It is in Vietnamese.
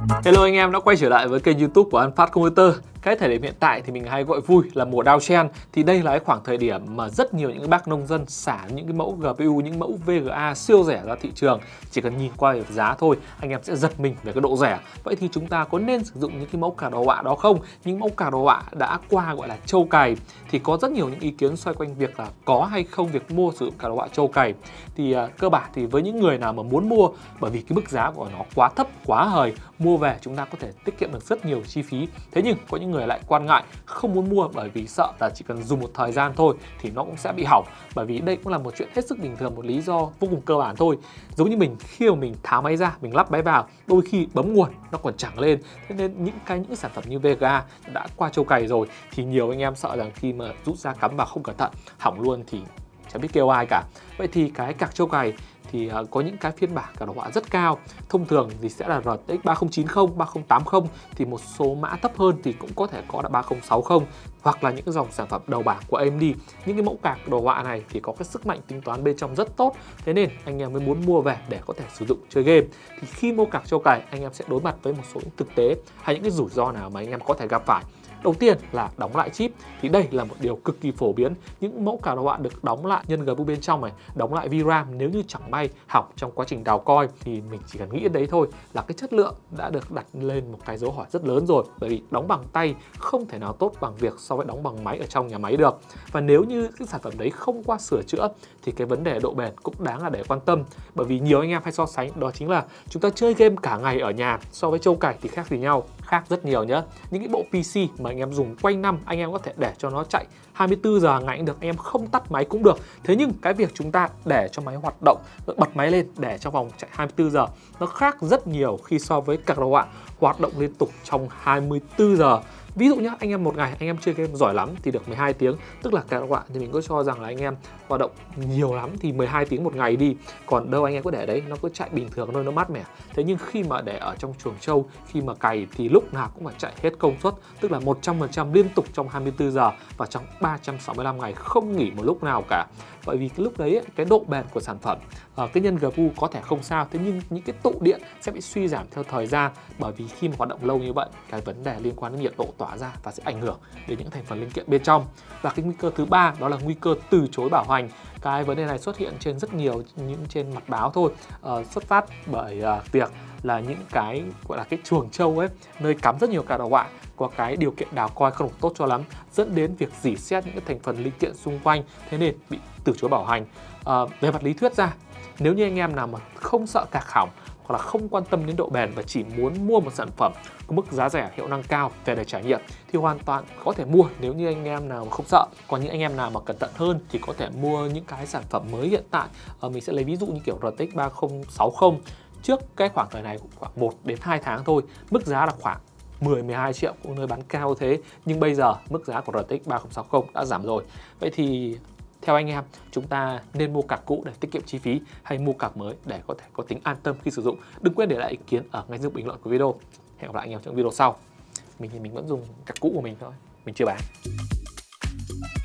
Hello anh em đã quay trở lại với kênh YouTube của An Phát Computer. Cái thời điểm hiện tại thì mình hay gọi vui là mùa downtrend. Thì đây là cái khoảng thời điểm mà rất nhiều những cái bác nông dân xả những cái mẫu GPU, những mẫu VGA siêu rẻ ra thị trường. Chỉ cần nhìn qua về giá thôi, anh em sẽ giật mình về cái độ rẻ. Vậy thì chúng ta có nên sử dụng những cái mẫu card đồ họa đó không? Những mẫu card đồ họa đã qua gọi là trâu cày. Thì có rất nhiều những ý kiến xoay quanh việc là có hay không việc mua sử dụng card đồ họa trâu cày. Thì cơ bản thì với những người nào mà muốn mua, bởi vì cái mức giá của nó quá thấp, quá hời, mua về chúng ta có thể tiết kiệm được rất nhiều chi phí. Thế nhưng có những người lại quan ngại không muốn mua bởi vì sợ là chỉ cần dùng một thời gian thôi thì nó cũng sẽ bị hỏng. Bởi vì đây cũng là một chuyện hết sức bình thường, một lý do vô cùng cơ bản thôi. Giống như mình, khi mà mình tháo máy ra, mình lắp máy vào, đôi khi bấm nguồn nó còn chẳng lên. Thế nên những sản phẩm như VGA đã qua trâu cày rồi thì nhiều anh em sợ rằng khi mà rút ra cắm vào không cẩn thận hỏng luôn thì chẳng biết kêu ai cả. Vậy thì cái card trâu cày thì có những cái phiên bản card đồ họa rất cao. Thông thường thì sẽ là RTX 3090, 3080, thì một số mã thấp hơn thì cũng có thể có là 3060, hoặc là những cái dòng sản phẩm đầu bảng của AMD. Những cái mẫu card đồ họa này thì có cái sức mạnh tính toán bên trong rất tốt. Thế nên anh em mới muốn mua về để có thể sử dụng chơi game. Thì khi mua card trâu cày, anh em sẽ đối mặt với một số những thực tế hay những cái rủi ro nào mà anh em có thể gặp phải. Đầu tiên là đóng lại chip, thì đây là một điều cực kỳ phổ biến. Những mẫu card đồ họa được đóng lại nhân GPU bên trong này, đóng lại VRAM, nếu như chẳng may hỏng trong quá trình đào coi thì mình chỉ cần nghĩ đến đấy thôi là cái chất lượng đã được đặt lên một cái dấu hỏi rất lớn rồi. Bởi vì đóng bằng tay không thể nào tốt bằng việc so với đóng bằng máy ở trong nhà máy được. Và nếu như cái sản phẩm đấy không qua sửa chữa thì cái vấn đề độ bền cũng đáng là để quan tâm. Bởi vì nhiều anh em hay so sánh, đó chính là chúng ta chơi game cả ngày ở nhà so với trâu cày thì khác gì nhau? Khác rất nhiều nhá. Những cái bộ PC mà anh em dùng quanh năm, anh em có thể để cho nó chạy 24 giờ ngày cũng được, anh em không tắt máy cũng được. Thế nhưng cái việc chúng ta để cho máy hoạt động, bật máy lên để trong vòng chạy 24 giờ nó khác rất nhiều khi so với card đồ họa hoạt động liên tục trong 24 giờ. Ví dụ nhá, anh em một ngày anh em chơi game giỏi lắm thì được 12 tiếng, tức là card đồ họa thì mình có cho rằng là anh em hoạt động nhiều lắm thì 12 tiếng một ngày đi. Còn đâu anh em có để đấy, nó cứ chạy bình thường thôi, nó mát mẻ. Thế nhưng khi mà để ở trong chuồng trâu, khi mà cày thì lúc nào cũng phải chạy hết công suất, tức là 100% liên tục trong 24 giờ và trong 365 ngày không nghỉ một lúc nào cả. Bởi vì cái lúc đấy cái độ bền của sản phẩm, cái nhân GPU có thể không sao, thế nhưng những cái tụ điện sẽ bị suy giảm theo thời gian. Bởi vì khi mà hoạt động lâu như vậy, cái vấn đề liên quan đến nhiệt độ tỏa ra và sẽ ảnh hưởng đến những thành phần linh kiện bên trong. Và cái nguy cơ thứ ba đó là nguy cơ từ chối bảo hành. Cái vấn đề này xuất hiện trên rất nhiều trên mặt báo thôi, xuất phát bởi việc là những cái gọi là cái chuồng trâu ấy, nơi cắm rất nhiều card đồ họa, có cái điều kiện đào coi không được tốt cho lắm, dẫn đến việc rỉ sét những cái thành phần linh kiện xung quanh, thế nên bị từ chối bảo hành. Về mặt lý thuyết ra, nếu như anh em nào mà không sợ card hỏng hoặc là không quan tâm đến độ bền và chỉ muốn mua một sản phẩm có mức giá rẻ, hiệu năng cao về để trải nghiệm thì hoàn toàn có thể mua nếu như anh em nào mà không sợ. Còn những anh em nào mà cẩn thận hơn thì có thể mua những cái sản phẩm mới hiện tại. Mình sẽ lấy ví dụ như kiểu RTX 3060. Trước cái khoảng thời này cũng khoảng 1 đến 2 tháng thôi, mức giá là khoảng 10-12 triệu, cũng nơi bán cao thế. Nhưng bây giờ mức giá của RTX 3060 đã giảm rồi. Vậy thì theo anh em, chúng ta nên mua card cũ để tiết kiệm chi phí hay mua card mới để có thể có tính an tâm khi sử dụng? Đừng quên để lại ý kiến ở ngay dưới bình luận của video. Hẹn gặp lại anh em trong video sau. Mình thì mình vẫn dùng card cũ của mình thôi, mình chưa bán.